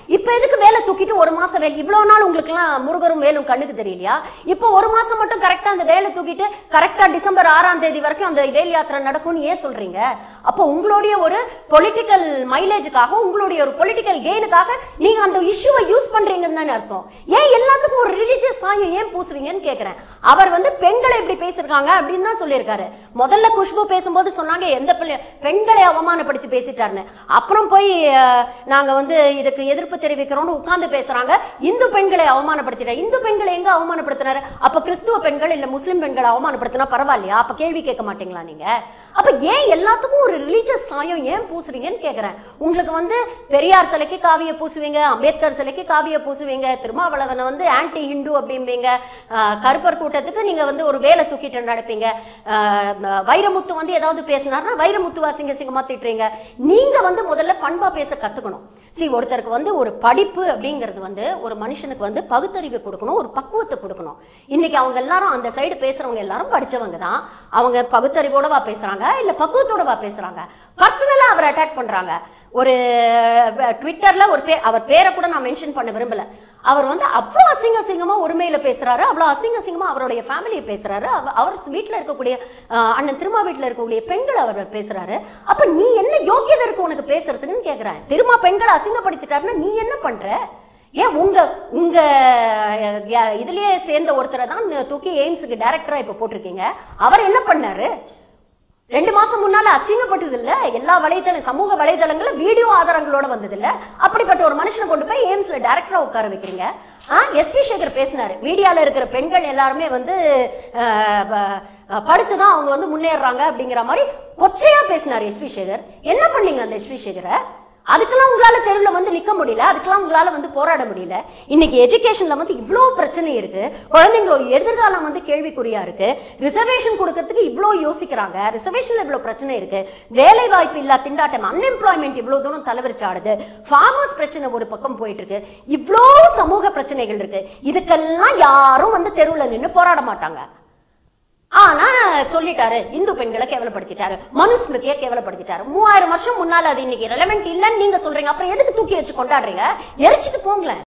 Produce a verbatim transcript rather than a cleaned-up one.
இப்ப எதுக்கு வேலை தூக்கிட்டு ஒரு மாசம் வேலை? இவ்வளவு நாள் உங்களுக்கு எல்லாம் முருகரும் வேலும் கண்ணுக்கு தெரியலையா? இப்போ ஒரு மாசம் மட்டும் கரெக்டா அந்த வேலை தூக்கிட்டு கரெக்டா டிசம்பர் ஆறாம் தேதி வரைக்கும் அந்த வேல் யாத்திரை நடக்கும்னு ஏன் சொல்றீங்க? அப்போ உங்களுடைய ஒரு பொலிட்டிக்கல் மைலேஜுக்காக, உங்களுடைய ஒரு பொலிட்டிக்கல் கெயினுக்காக நீங்க அந்த இஷ்யூவை யூஸ் பண்றீங்கன்னு தானே அர்த்தம். ஏன் எல்லாத்துக்கும் ஒரு ரிலிஜியஸ் சாயம் ஏன் பூசுறீங்கன்னு கேக்குறேன். அவர் வந்து பெண்களை இப்படி பேசிருக்காங்க அப்படின்னு தான் சொல்லியிருக்காரு. முதல்ல குஷ்பு பேசும்போது சொன்னாங்க எந்த பெண்களை அவமானப்படுத்தி பேசிட்டாருன்னு. அப்புறம் போய் நாங்க வந்து இதுக்கு எதிர்ப்பு தெரிவிக்கிறோம்னு உட்கார்ந்து பேசுறாங்க. இந்து பெண்களை அவமானப்படுத்தினார். இந்து பெண்களை எங்க அவமானப்படுத்தினாரு? அப்ப கிறிஸ்துவ பெண்கள் இல்ல முஸ்லிம் பெண்களை அவமானப்படுத்தினா பரவாயில்லையா? அப்ப கேள்வி கேட்க மாட்டீங்களா நீங்க? அப்ப ஏன் எல்லாத்துக்கும் ஒரு ரிலிஜியஸ் சாயம் ஏன் பூசுறீங்கன்னு கேக்குறேன். உங்களுக்கு வந்து பெரியார் சிலைக்கு காவிய பூசுவீங்க, அம்பேத்கர் சிலைக்கு காவிய பூசுவீங்க, திருமாவளவனை வந்து ஆன்டி ஹிந்து அப்படிம்பீங்க, கருப்பர் கூட்டத்துக்கு நீங்க வந்து ஒரு வேலை தூக்கிட்டு நடப்பீங்க, வைரமுத்து வந்து ஏதாவது பேசினார்னா வைரமுத்து வாசிங்க சிங்கமா திட்டுறீங்க. நீங்க வந்து முதல்ல பண்பா பேச கத்துக்கணும். சி ஒருத்தருக்கு வந்து ஒரு படிப்பு அப்படிங்கிறது வந்து ஒரு மனுஷனுக்கு வந்து பகுத்தறிவு கொடுக்கணும், ஒரு பக்குவத்தை கொடுக்கணும். இன்னைக்கு அவங்க எல்லாரும் அந்த சைடு பேசுறவங்க எல்லாரும் படிச்சவங்க தான். அவங்க பகுத்தறிவோடவா பேசுறாங்க இல்ல பக்குவத்தோடவா பேசுறாங்க? பர்சனலா அவர் அட்டாக் பண்றாங்க. ஒரு ட்விட்டர்ல ஒரு பேர், அவர் பேரை கூட நான் மென்ஷன் பண்ண விரும்பல, அவர் வந்து அவ்வளவு அசிங்க அசிங்கமா உரிமையில பேசுறாரு, அவ்வளவு அசிங்க அசிங்கமா அவருடைய ஃபேமிலியை பேசுறாரு, அவர் வீட்டுல இருக்கக்கூடிய அண்ணன் திருமா வீட்டுல இருக்கக்கூடிய பெண்கள் அவர் பேசுறாரு. அப்ப நீ என்ன யோகியதை இருக்கு உனக்கு பேசுறதுக்குன்னு கேக்குறேன். திருமா பெண்களை அசிங்கப்படுத்திட்டாருன்னா நீ என்ன பண்ற? ஏன் உங்க உங்க இதுலயே சேர்ந்த ஒருத்தரை தான் தூக்கி எய்ம்ஸுக்கு டைரக்டரா இப்ப போட்டிருக்கீங்க. அவர் என்ன பண்ணாரு? ரெண்டு மாசம் முன்னால அசிங்கப்பட்டது இல்ல, எல்லா வலைதள சமூக வலைதளங்கள வீடியோ ஆதாரங்களோட வந்தது இல்ல. அப்படிப்பட்ட ஒரு மனுஷனை கொண்டு போய் எய்ம்ஸ்ல டைரக்டரா உட்கார வைக்கிறீங்க. எஸ் வி சேகர் பேசினாரு, மீடியால இருக்கிற பெண்கள் எல்லாருமே வந்து படுத்துதான் அவங்க வந்து முன்னேறாங்க அப்படிங்கிற மாதிரி கொச்சையா பேசினாரு எஸ் வி சேகர். என்ன பண்ணீங்க அந்த எஸ் வி சேகரை? அதுக்கெல்லாம் உங்களால தெருவில் வந்து நிக்க முடியல, அதுக்கெல்லாம் உங்களால வந்து போராட முடியல. இன்னைக்கு எஜுகேஷன்ல வந்து இவ்வளவு பிரச்சனை இருக்கு, குழந்தைங்களோட எதிர்காலம் வந்து கேள்விக்குறியா இருக்கு, ரிசர்வேஷன் கொடுக்கறதுக்கு இவ்வளவு யோசிக்கிறாங்க, ரிசர்வேஷன்ல இவ்வளவு பிரச்சனை இருக்கு, வேலை வாய்ப்பு இல்ல திண்டாட்டம், அன்எம்ப்ளாய்மெண்ட் இவ்வளவு தூரம் தலைவரிச்சாடுது, ஃபார்மர்ஸ் பிரச்சனை ஒரு பக்கம் போயிட்டு இருக்கு, இவ்வளவு சமூக பிரச்சனைகள் இருக்கு. இதுக்கெல்லாம் யாரும் வந்து தெருவில் நின்று போராட மாட்டாங்க. ஆனா சொல்லிட்டாரு, இந்து பெண்களை கேவலப்படுத்திட்டாரு, மனுஸ்மிருதியை கேவலப்படுத்திட்டாரு. மூவாயிரம் வருஷம் முன்னால அது இன்னைக்கு ரெலவென்ட் இல்லன்னு நீங்க சொல்றீங்க. அப்புறம் எதுக்கு தூக்கி வச்சு கொண்டாடுறீங்க? எரிச்சிட்டு போங்களேன்.